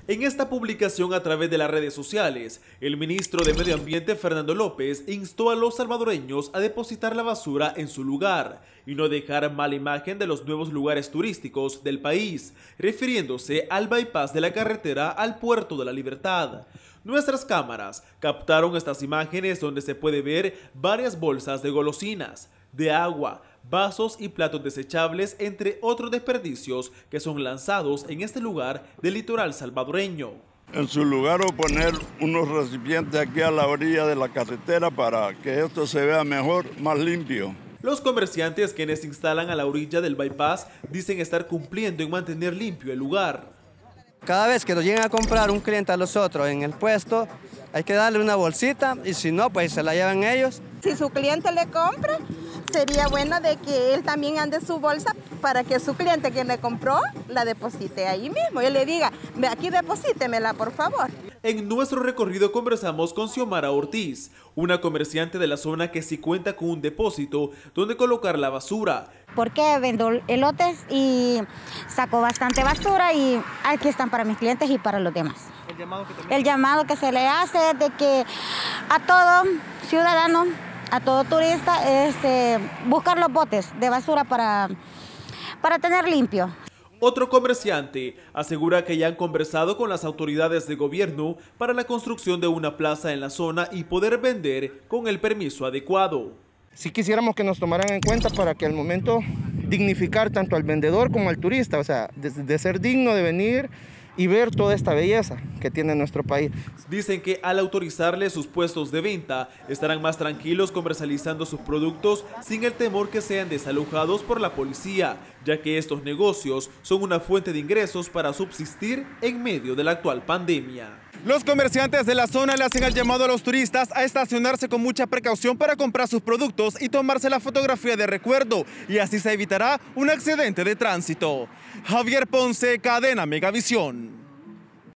En esta publicación a través de las redes sociales, el ministro de Medio Ambiente, Fernando López, instó a los salvadoreños a depositar la basura en su lugar y no dejar mala imagen de los nuevos lugares turísticos del país, refiriéndose al bypass de la carretera al Puerto de la Libertad. Nuestras cámaras captaron estas imágenes donde se puede ver varias bolsas de golosinas, de agua, vasos y platos desechables, entre otros desperdicios que son lanzados en este lugar del litoral salvadoreño. En su lugar, o poner unos recipientes aquí a la orilla de la carretera para que esto se vea mejor, más limpio. Los comerciantes quienes se instalan a la orilla del bypass dicen estar cumpliendo en mantener limpio el lugar. Cada vez que nos llegan a comprar un cliente a nosotros en el puesto, hay que darle una bolsita y si no, pues se la llevan ellos. Si su cliente le compra, sería bueno de que él también ande su bolsa para que su cliente quien le compró la deposite ahí mismo. Yo le diga, aquí deposítemela por favor. En nuestro recorrido conversamos con Xiomara Ortiz, una comerciante de la zona que sí cuenta con un depósito donde colocar la basura. Porque vendo elotes y saco bastante basura y aquí están para mis clientes y para los demás. El llamado que se le hace es de que a todo ciudadano, a todo turista, buscar los botes de basura para tener limpio. Otro comerciante asegura que ya han conversado con las autoridades de gobierno para la construcción de una plaza en la zona y poder vender con el permiso adecuado. Si quisiéramos que nos tomaran en cuenta para que al momento dignificar tanto al vendedor como al turista, o sea, de ser digno de venir y ver toda esta belleza que tiene nuestro país. Dicen que al autorizarles sus puestos de venta, estarán más tranquilos comercializando sus productos sin el temor que sean desalojados por la policía, ya que estos negocios son una fuente de ingresos para subsistir en medio de la actual pandemia. Los comerciantes de la zona le hacen el llamado a los turistas a estacionarse con mucha precaución para comprar sus productos y tomarse la fotografía de recuerdo, y así se evitará un accidente de tránsito. Javier Ponce, Cadena Megavisión.